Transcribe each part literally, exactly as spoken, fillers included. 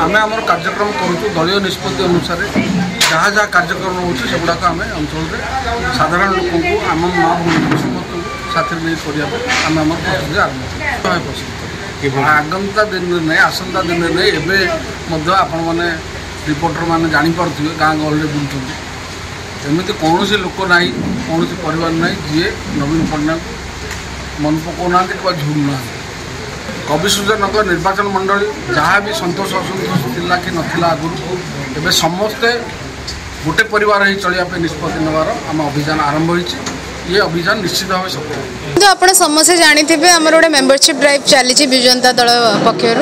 आम आम कार्यक्रम करुँ दलीय निष्पत्ति अनुसार जहाँ जहाँ कार्यक्रम होगुड़ाक आम अंचल साधारण लोक आम माँ भूमि समस्त साथी नहीं करने आम आम प्रस्तुति आरम्भ प्रस्तुत आगंता दिन नहीं आसंता दिन नहीं एवं आपण मैंने रिपोर्टर मैंने जापे गाँ गहली बुलूँ एमती कौन लोक ना कौन परिवार ना जी नवीन पट्टनायक मन पकाना कि झुड़ू ना कविसूर्यनगर निर्वाचन मंडली जहाँ भी सतोष असंतोष थिला कि नथिला आगुरी एवं समस्ते गोटे परिवार ही चलिया निष्पत्ति नवार आम अभियान आरंभ होइछि। ये अभियान निश्चित भाव सफल तो आप समस्ते जानी आम गोटे मेम्बरशिप ड्राइव चली विजु जनता दल पक्षर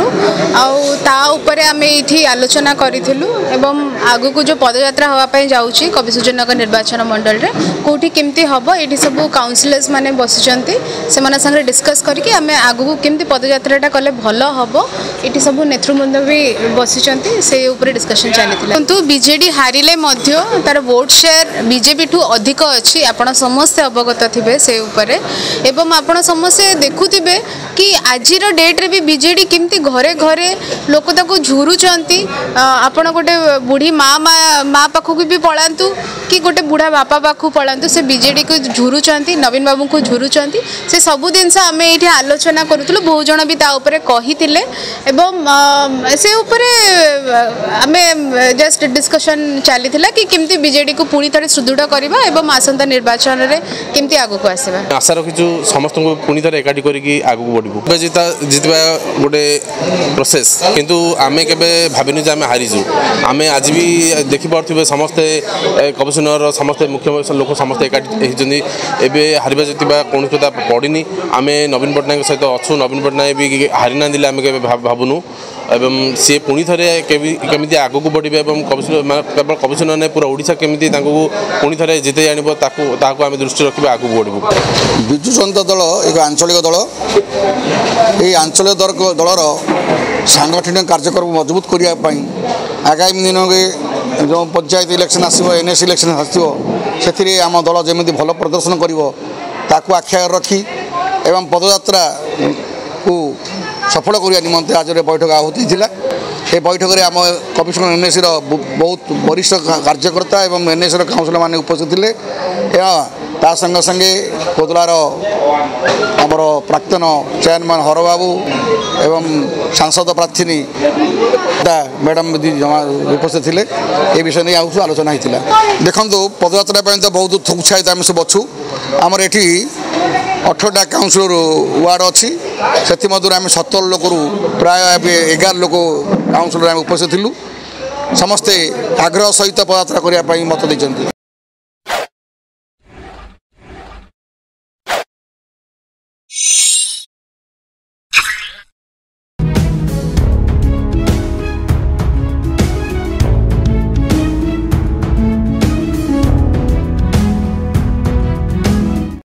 आउे आम ये आलोचना करूँ आगु को जो पदयात्रा हाँपाई जाऊँगी कविसूर्यनगर निर्वाचन मंडल रे कौटी केमती हम ये सब काउंसिलर्स मैंने बसिचंती से संगे डिस्कस करके आम आगु को केमती पदयात्रा कले भल हम ये सब नेतृवृंद भी बसिचंती से ऊपर डिस्कशन चली किंतु बीजेडी हारिले तार वोट शेयर बीजेपी ठू अधिक अच्छी आपण समस्ते अवगत थे से उपरे एवं आपण समस्ते देखुवे कि आज डेट्रे भी बीजेडी केमती घरे घरे लोक ताको झुरुचंती आपण गोटे बुढ़ी माँ माँ पाखक भी पलांतु कि गोटे बुढ़ा बापा पाखु पलांतु से बीजेडी को झुरुचंती नवीन बाबू को झुरुचंती से सबु जिनस आम ये आलोचना करूँ बहुत जन भी ताऊपर कही एवं से उपरे आम जस्ट डिस्कशन चली कि केमती बीजेडी को पुणी थे सुदृढ़ करवा एवं आसंता निर्वाचन में केमती आगक आसवा आशा रखीचु समस्त को पुणी थे एकाठी करके आगक बढ़ू जिता जितवा गोटे प्रोसेस किंतु आमे केबे भाविनु जे आमे हारिजु आमे आज भी देखि पारथिबे समस्ते कविसूर्यनगर समस्ते मुख्य लोक समस्ते एकाठी होइछन्ती एबे हारिबा जितवा कोन कथा पड़िनी आमे नवीन पट्टनायक सहित अच्छु नवीन पट्टनायक भी हारि ना दिले आमे केबे भावुनु एवं सी पुणी थे केमी आगक बढ़े केवल कविसूर्यनगर ने पूरा ओडिशा केमी पुणी थे जिते जान आम दृष्टि रखा आगक बढ़ू विजु जनता दल एक आंचलिक दल ये आंचलिक दल दलर सांगठनिक कार्यक्रम मजबूत करने आगामी दिन में जो पंचायत इलेक्शन आसो एनएस इलेक्शन आसो से आम दल जमी भल प्रदर्शन कर आख्या रखी एवं पदयात्रा को सफल करने निमंते आज बैठक आहुति थिला ए बैठक में आम कमिशनर एनएस बहुत वरिष्ठ कार्यकर्ता एवं एनएस काउंसिलर माने उपस्थित थे ता संगे संगे कोदलार आमर प्राक्तन चेयरमैन हर बाबू एवं सांसद प्रार्थी मैडम उपस्थित थे ये विषय नहीं आउस आलोचना होता देखो पदयात्रा तो बहुत उत्साहित आम सब अच्छू आमर ये अठरटा काउंसिलर वार्ड अच्छी से मध्य आम सतर लोक प्राय एगार लोक काउंसिलर आम उपस्थित थिलु समस्ते आग्रह सहित पदयात्रा करने मत देते।